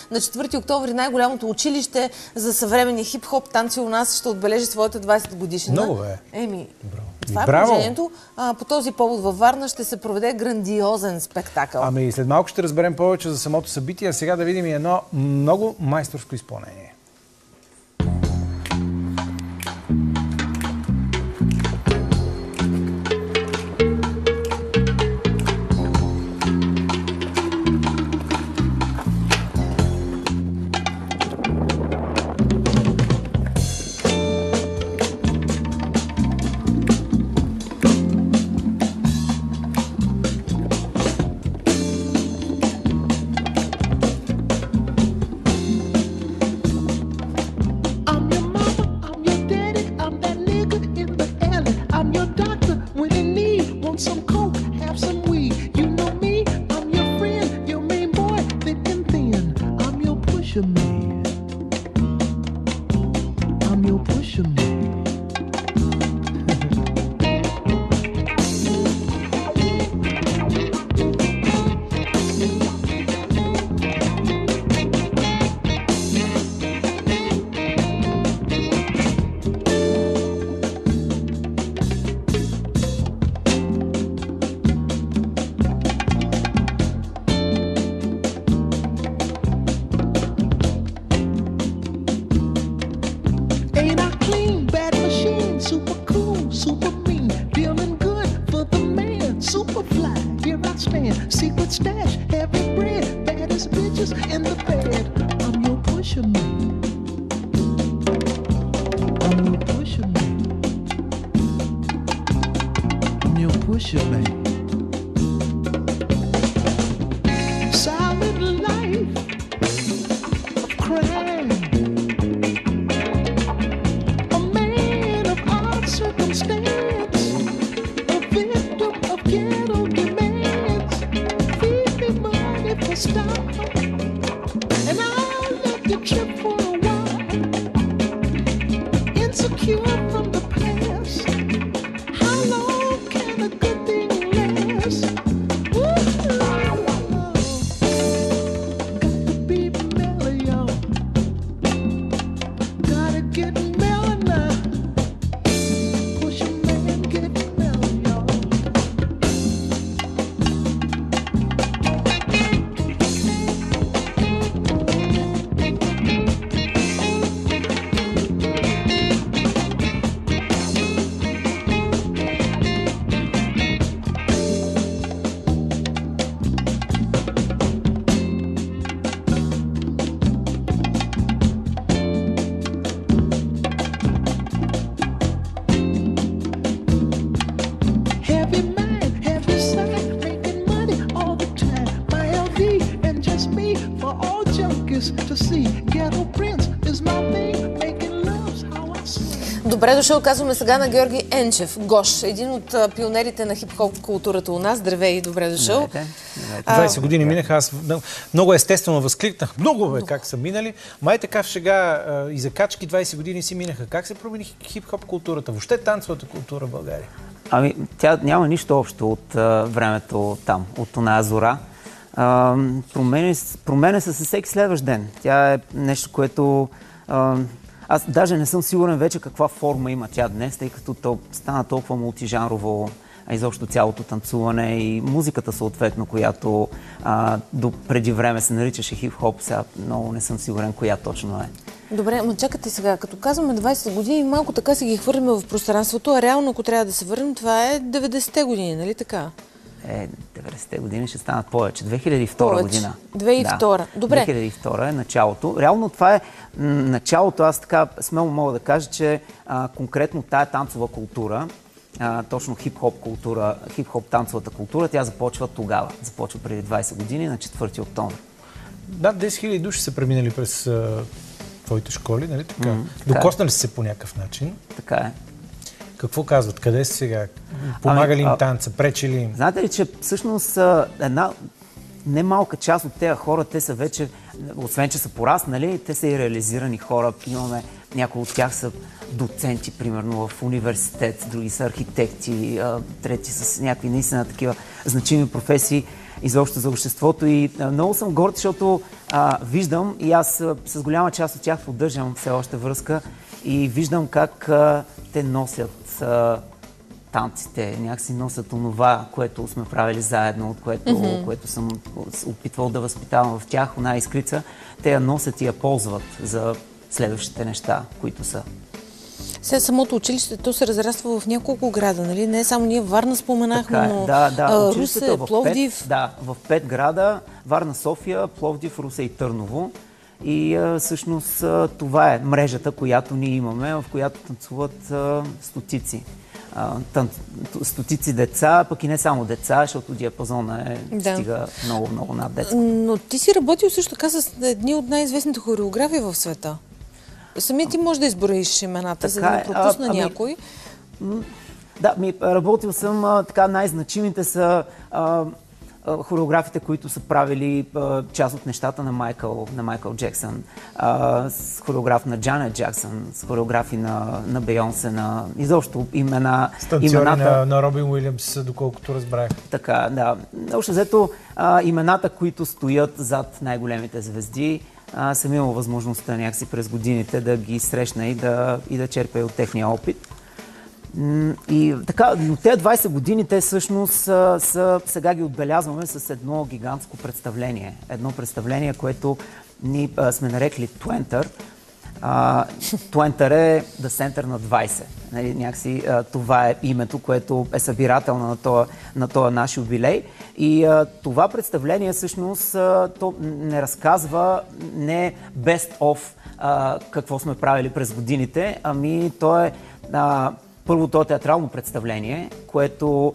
на 4 октомври най-голямото училище за съвременни хип-хоп танци у нас ще отбележи своята 20 годишнина. Много е. Това е положението. По този повод във Варна ще се проведе грандиозен спектакъл. Ами след малко ще разберем повече за самото събитие, а сега да видим и едно много майсторско изпълнение. Добре дошъл, казваме сега на Георги Енчев, Гош, един от пионерите на хип-хоп културата у нас. Здравей, добре дошъл. 20 години минаха, аз много естествено възкликнах. Много бе, как са минали. Май така в шега и закачки 20 години си минаха. Как се промени хип-хоп културата? Въобще танцовата култура в България? Ами, тя няма нищо общо от времето там, от она зора. Променя се със всеки следващ ден. Тя е нещо, което... Аз даже не съм сигурен вече каква форма има тя днес, тъй като то стана толкова мултижанрово, изобщо цялото танцуване и музиката съответно, която до преди време се наричаше хип-хоп, сега много не съм сигурен коя точно е. Добре, но чакайте сега, като казваме 20 години, малко така си ги хвърляме в пространството, а реално, ако трябва да се върнем, това е 90-те години, нали така? 90-те години ще станат повече. 2002 година. 2002. Да. Добре. 2002 е началото. Реално това е началото. Аз така смело мога да кажа, че конкретно тая танцова култура, точно хип-хоп култура, хип-хоп танцовата култура, тя започва тогава. Започва преди 20 години, на 4 октомври. Да, 10 000 души са преминали през твоите школи, нали така? Докоснали се по някакъв начин. Така е. Какво казват? Къде са сега? Помага ли им танца? Пречи ли им? Знаете ли, че всъщност една немалка част от тези хора, те са вече, освен че са пораснали, те са и реализирани хора. Имаме, някои от тях са доценти, примерно в университет, други са архитекти, трети с някакви наистина такива значими професии. изобщо за обществото. И много съм горд, защото виждам, и аз с голяма част от тях поддържам все още връзка, и виждам как те носят танците, някакси носят онова, което сме правили заедно, от което съм опитвал да възпитавам в тях, она искрица. Те я носят и я ползват за следващите неща, които са. Сега самото училище, то се разраства в няколко града, нали? Не само ние Варна споменахме, но Русе, Пловдив. В 5 града: Варна, София, Пловдив, Русе и Търново. И всъщност това е мрежата, която ние имаме, в която танцуват стотици. Стотици деца, пък и не само деца, защото диапазона стига много над деца. Но ти си работил също така с едни от най-известните хореографии в света. Самият ти може да изброиш имената, за да не пропусна някой. Да, работил съм, най-значимите са хореографите, които са правили част от нещата на Майкъл Джексън, с хореограф на Джанет Джаксън, с хореографи на Бейонсе, изобщо имената. С танцори на Робин Уилямс, доколкото разбрах. Така, да. Общо взето, имената, които стоят зад най-големите звезди, съм имал възможността някакси през годините да ги срещна и да черпя от техния опит. И така, но тези 20 години, те всъщност сега ги отбелязваме с едно гигантско представление. Едно представление, което ние сме нарекли Twenter. Twenter е The Center на 20. Нали, някакси това е името, което е събирателно на този наш юбилей. И това представление всъщност то не разказва не best of какво сме правили през годините, ами то е първото театрално представление, което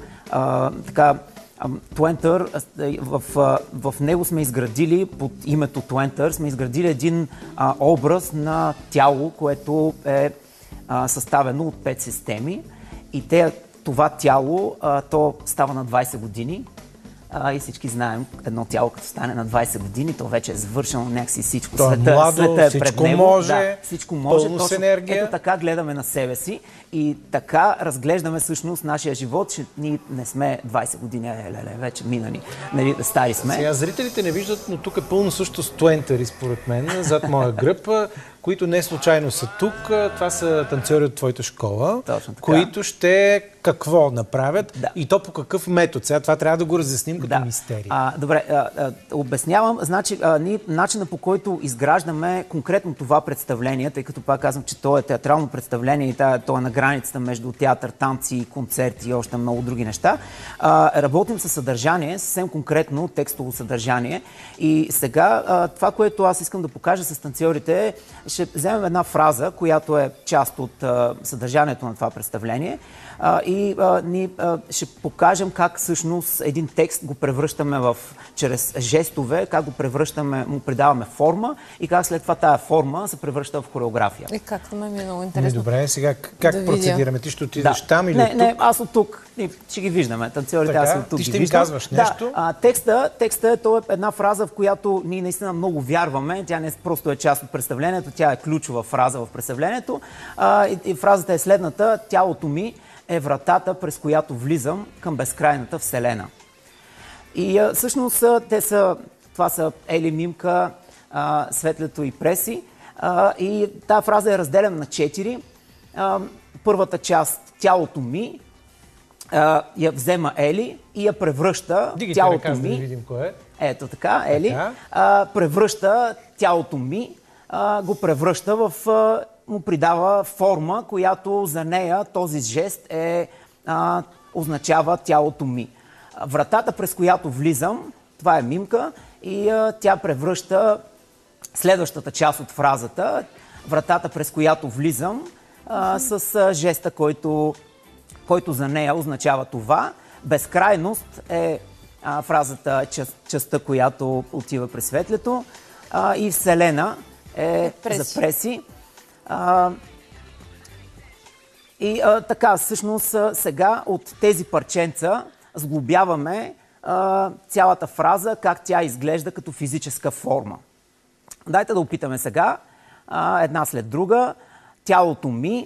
Twenter, в него сме изградили под името Twenter, сме изградили един образ на тяло, което е съставено от 5 системи, и това тяло, то става на 20 години. И всички знаем, едно тяло като стане на 20 години, то вече е завършено някакси всичко. Света е пред него. Да, всичко може. Пълно с енергия. Ето така гледаме на себе си и така разглеждаме всъщност нашия живот, че ние не сме 20 години, вече минани, нали, стари сме. Сега зрителите не виждат, но тук е пълно също с туентъри, според мен, зад моя гръб, които не случайно са тук. Това са танцори от твоята школа, които ще какво направят и то по какъв метод. Сега това трябва да го разясним като мистерия. Добре, обяснявам. Значи, ние начина, по който изграждаме конкретно това представление, тъй като пак казвам, че то е театрално представление и то е на границата между театър, танци, концерти и още много други неща. Работим със съдържание, съвсем конкретно текстово съдържание. И сега това, което аз искам да покажа с танцорите е, ще вземем една фраза, която е част от съдържанието на това представление, и ние ще покажем как всъщност един текст го превръщаме чрез жестове, как го превръщаме, му придаваме форма и как след това тая форма се превръща в хореография. Както ми е много интересно. Добре, сега как процедираме? Ти ще отидеш там или от тук? Не, аз от тук. Ще ги виждаме. Танцорите, аз от тук ти ги ще виждам. ми казваш нещо? Текстът е една фраза, в която ние наистина много вярваме. Тя не просто е част от представлението, тя е ключова фраза в представлението. И фразата е следната: тялото ми е вратата, през която влизам към безкрайната вселена. И всъщност това са Ели, Мимка, Светлето и Преси. И тази фраза е разделена на 4. Първата част, тялото ми, я взема Ели и я превръща тялото ми. Да видим кое е. Ето така, Ели. Превръща тялото ми, го превръща му придава форма, която за нея този жест означава тялото ми. Вратата, през която влизам, това е Мимка, и тя превръща следващата част от фразата, вратата, през която влизам, с жеста, който за нея означава това. Безкрайност е фразата, частта, която отива през Светлето, и Вселена е за Преси. Така, всъщност сега от тези парченца сглобяваме цялата фраза, как тя изглежда като физическа форма. Дайте да опитаме сега, една след друга. Тялото ми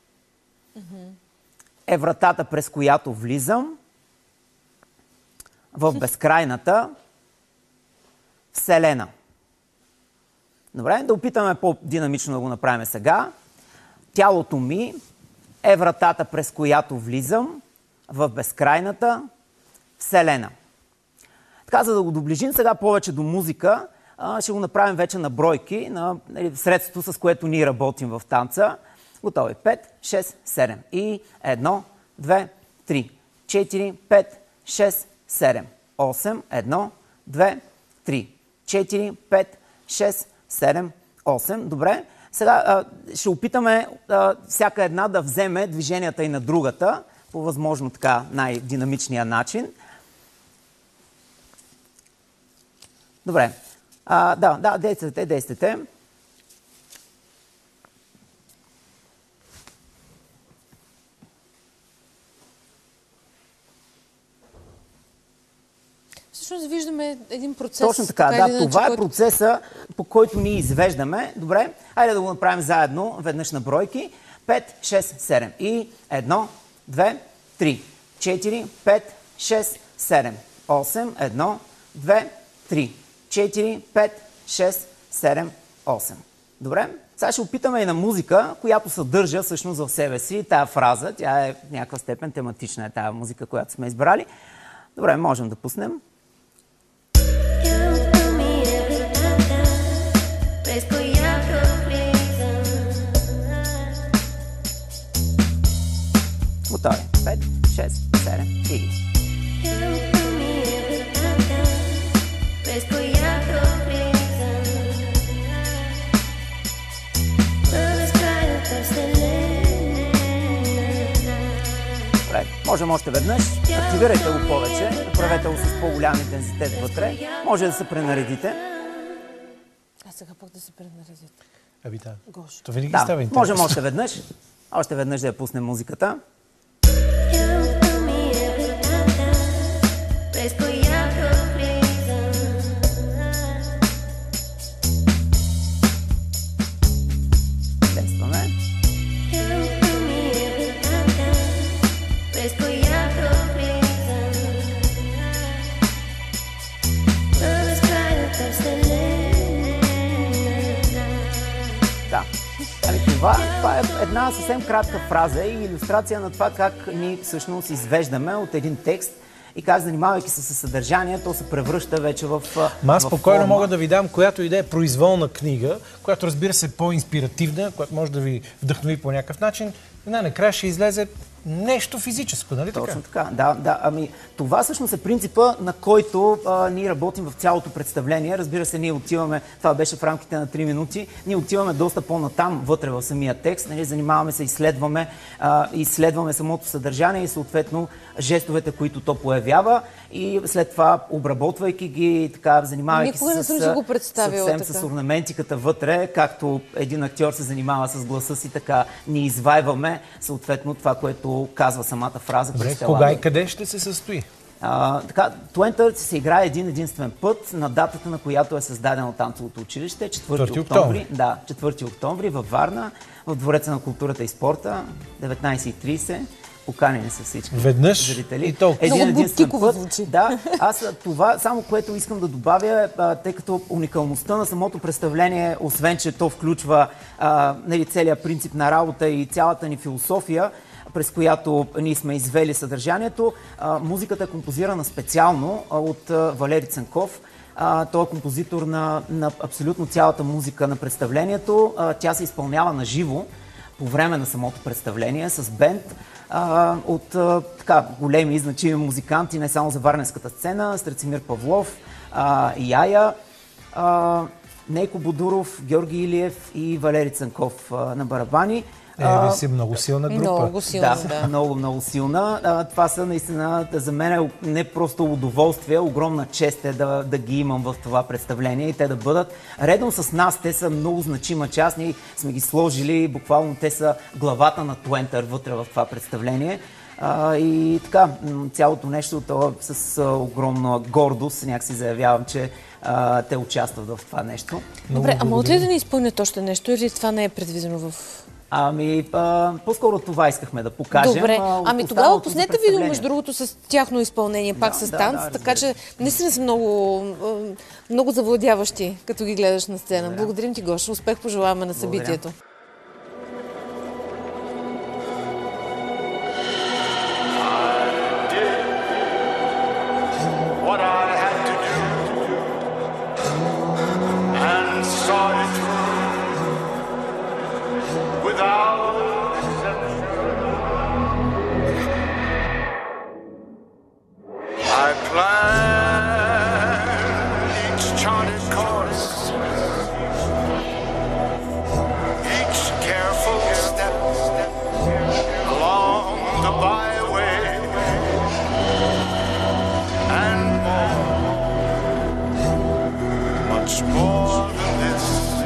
е вратата, през която влизам. в безкрайната Вселена. Добре, да опитаме по-динамично да го направим сега. Тялото ми е вратата, през която влизам в безкрайната Вселена. Така, за да го доближим сега повече до музика, ще го направим вече на бройки, на средството, с което ние работим в танца. Готови. 5, 6, 7. И 1, 2, 3, 4, 5, 6, 7, 8, 1, 2, 3, 4, 5, 6, 7, 8. Добре. Сега ще опитаме всяка една да вземе движенията и на другата, по възможно така най-динамичния начин. Добре. Действайте. Всъщност виждаме един процес. Точно така, това е процеса, по който ние извеждаме. Добре, хайде да го направим заедно, веднъж на бройки. 5, 6, 7. И 1, 2, 3, 4, 5, 6, 7, 8, 1, 2, 3, 4, 5, 6, 7, 8. Добре? Сега ще опитаме и на музика, която съдържа всъщност в себе си тая фраза. Тя е в някаква степен тематична, е тая музика, която сме избрали. Добре, можем да пуснем. Готови. 5, 6, 7 и... Добре, можем още веднъж. Активирайте го повече. Направете го с по-голям интензитет вътре. Може да се пренаредите. А сега пък да се пренаредите. Аби да. Гош. То винаги става интересно. Можем още веднъж. Още веднъж да я пуснем музиката. Действаме. Да. Това е една съвсем кратка фраза и илюстрация на това как ние всъщност извеждаме от един текст и как, занимавайки се със съдържание, то се превръща вече в Аз спокойно мога да ви дам която и да е произволна книга, която разбира се е по-инспиративна, която може да ви вдъхнови по някакъв начин. Накрая ще излезе нещо физическо, нали така? Точно така, да. Ами, това всъщност е принципа, на който ние работим в цялото представление. Разбира се, ние отиваме, това беше в рамките на 3 минути, ние отиваме доста по-натам, вътре в самия текст, нали, занимаваме се, изследваме самото съдържание и съответно жестовете, които то появява и след това, обработвайки ги, така, занимавайки се съвсем с орнаментиката вътре, както един актьор се занимава с гласа си, така ни извайваме съответно това, което казва самата фраза. Добре, кога и къде ще се състои? Туентър се играе един-единствен път на датата, на която е създадено танцовото училище, 4 октомври. Да, 4 октомври във Варна, в Двореца на културата и спорта, 19:30. Поканени са всички зрители. И толкова. Един-единствен път. Да, аз това, само което искам да добавя, тъй като уникалността на самото представление, освен че то включва целият принцип на работа и цялата ни философия, през която ние сме извели съдържанието, музиката е композирана специално от Валери Цанков. Той е композитор на абсолютно цялата музика на представлението. Тя се изпълнява на живо по време на самото представление с бенд от големи и значими музиканти, не само за варненската сцена, Страцимир Павлов, Яя, Нейко Бодуров, Георги Илиев и Валери Цанков на барабани. Ви си много силна група. Много силна, да. Много силна. Това са наистина, за мен е не просто удоволствие, огромна чест е да ги имам в това представление и те да бъдат редом с нас. Те са много значима част. Ние сме ги сложили, буквално те са главата на Туентър вътре в това представление. И така, цялото нещо с огромна гордост някакси заявявам, че те участват в това нещо. Добре, ама от ли да ни изпълнят още нещо или това не е предвидено в По-скоро това искахме да покажем. Добре, тогава пуснете видео, между другото. другото, с тяхно изпълнение, пак с танц, така че наистина са много завладяващи, като ги гледаш на сцена. Благодарим ти, Гоша. Успех пожелаваме на събитието. I planned each charted course, each careful step along the byway, and much more than this,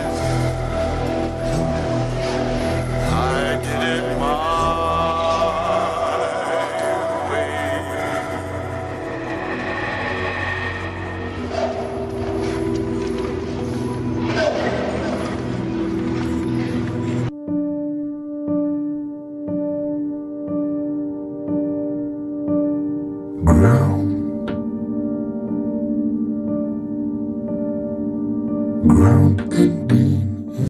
I did it my way. Ground and beam.